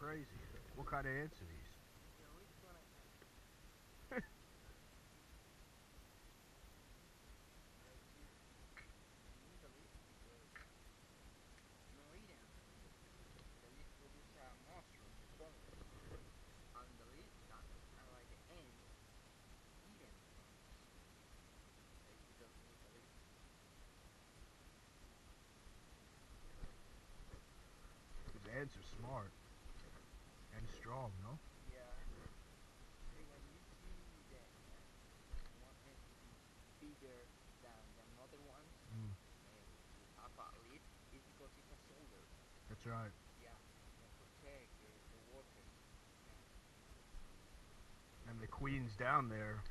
crazy. What kind of ants are these? These ants are smart and strong, no? Mm, that's right. And the queen's down there.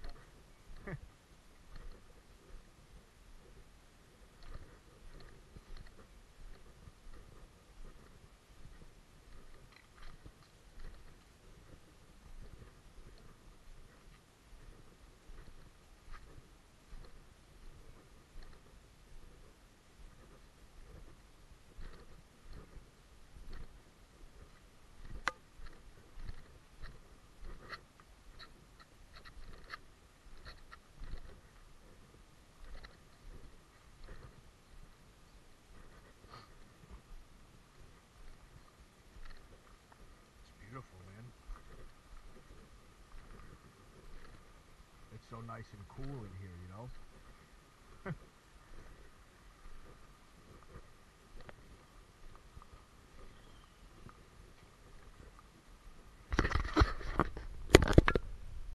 It's beautiful, man. It's so nice and cool in here, you know?